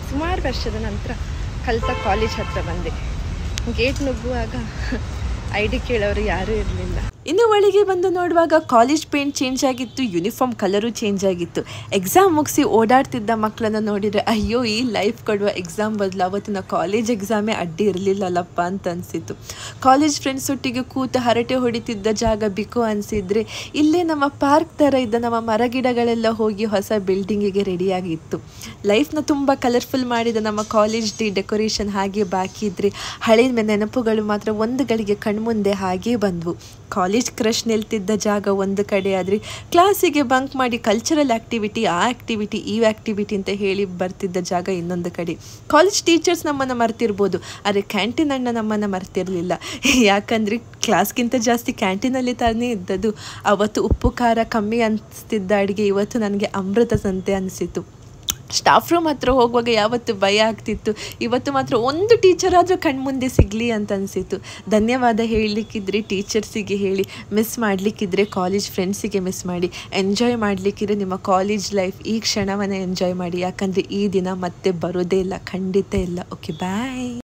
ಸುಮಾರು ವರ್ಷದ ನಂತರ ಕಲಿತ ಕಾಲೇಜ್ ಹತ್ರ ಬಂದೆ. ಗೇಟ್ ನುಗ್ಗುವಾಗ ID ಕೇಳೋರು ಯಾರೂ ಇರಲಿಲ್ಲ. ಇನ್ನು ಒಳಗೆ ಬಂದು ನೋಡುವಾಗ ಕಾಲೇಜ್ ಪೇಂಟ್ ಚೇಂಜ್ ಆಗಿತ್ತು, ಯೂನಿಫಾರ್ಮ್ ಕಲರು ಚೇಂಜ್ ಆಗಿತ್ತು. ಎಕ್ಸಾಮ್ ಮುಗಿಸಿ ಓಡಾಡ್ತಿದ್ದ ಮಕ್ಕಳನ್ನು ನೋಡಿದರೆ ಅಯ್ಯೋ ಈ ಲೈಫ್ ಕೊಡುವ ಎಕ್ಸಾಮ್ ಬದಲು ಅವತ್ತಿನ ಕಾಲೇಜ್ ಎಕ್ಸಾಮೇ ಅಡ್ಡಿ ಇರಲಿಲ್ಲಲ್ಲಪ್ಪ ಅಂತ ಅನಿಸಿತು. ಕಾಲೇಜ್ ಫ್ರೆಂಡ್ಸ್ ಒಟ್ಟಿಗೆ ಕೂತು ಹರಟೆ ಹೊಡಿತಿದ್ದ ಜಾಗ ಬಿಕೋ ಅನಿಸಿದರೆ ಇಲ್ಲೇ ನಮ್ಮ ಪಾರ್ಕ್ ಥರ ಇದ್ದ ನಮ್ಮ ಮರಗಿಡಗಳೆಲ್ಲ ಹೋಗಿ ಹೊಸ ಬಿಲ್ಡಿಂಗಿಗೆ ರೆಡಿಯಾಗಿತ್ತು. ಲೈಫ್ನ ತುಂಬ ಕಲರ್ಫುಲ್ ಮಾಡಿದ ನಮ್ಮ ಕಾಲೇಜ್ ಡೇ ಡೆಕೋರೇಷನ್ ಹಾಗೆ ಬಾಕಿ ಇದ್ದರೆ ಹಳೆ ನೆನಪುಗಳು ಮಾತ್ರ ಒಂದು ಗಳಿಗೆ ಕಣ್ಮುಂದೆ ಹಾಗೇ ಬಂದವು. ಕಾಲೇಜ್ ಕ್ರಶ್ ನಿಲ್ತಿದ್ದ ಜಾಗ ಒಂದು ಕಡೆ ಆದರೆ ಕ್ಲಾಸಿಗೆ ಬಂಕ್ ಮಾಡಿ ಕಲ್ಚರಲ್ ಆ್ಯಕ್ಟಿವಿಟಿ, ಆ ಆ್ಯಕ್ಟಿವಿಟಿ, ಈ ಆ್ಯಕ್ಟಿವಿಟಿ ಅಂತ ಹೇಳಿ ಬರ್ತಿದ್ದ ಜಾಗ ಇನ್ನೊಂದು ಕಡೆ. ಕಾಲೇಜ್ ಟೀಚರ್ಸ್ ನಮ್ಮನ್ನು ಮರ್ತಿರ್ಬೋದು, ಆದರೆ ಕ್ಯಾಂಟೀನ್ ಅಣ್ಣ ನಮ್ಮನ್ನು ಮರ್ತಿರಲಿಲ್ಲ. ಯಾಕಂದರೆ ಕ್ಲಾಸ್ಗಿಂತ ಜಾಸ್ತಿ ಕ್ಯಾಂಟೀನಲ್ಲಿ ತಾನೇ ಇದ್ದದ್ದು. ಅವತ್ತು ಉಪ್ಪು ಖಾರ ಕಮ್ಮಿ ಅನಿಸ್ತಿದ್ದ ಅಡುಗೆ ಇವತ್ತು ನನಗೆ ಅಮೃತ ಸಂತೆ ಅನಿಸಿತು. ಸ್ಟಾಫ್ ರೂಮ್ ಹತ್ರ ಹೋಗುವಾಗ ಯಾವತ್ತು ಭಯ ಆಗ್ತಿತ್ತು, ಇವತ್ತು ಮಾತ್ರ ಒಂದು ಟೀಚರ್ ಆದರೂ ಕಣ್ಮುಂದೆ ಸಿಗಲಿ ಅಂತ ಅನಿಸಿತು. ಧನ್ಯವಾದ ಹೇಳಲಿಕ್ಕಿದ್ರೆ ಟೀಚರ್ಸಿಗೆ ಹೇಳಿ, ಮಿಸ್ ಮಾಡಲಿಕ್ಕಿದ್ರೆ ಕಾಲೇಜ್ ಫ್ರೆಂಡ್ಸಿಗೆ ಮಿಸ್ ಮಾಡಿ, ಎಂಜಾಯ್ ಮಾಡಲಿಕ್ಕಿದ್ರೆ ನಿಮ್ಮ ಕಾಲೇಜ್ ಲೈಫ್ ಈ ಕ್ಷಣವನ್ನು ಎಂಜಾಯ್ ಮಾಡಿ. ಯಾಕಂದರೆ ಈ ದಿನ ಮತ್ತೆ ಬರೋದೇ ಇಲ್ಲ, ಖಂಡಿತ ಇಲ್ಲ. ಓಕೆ, ಬಾಯ್.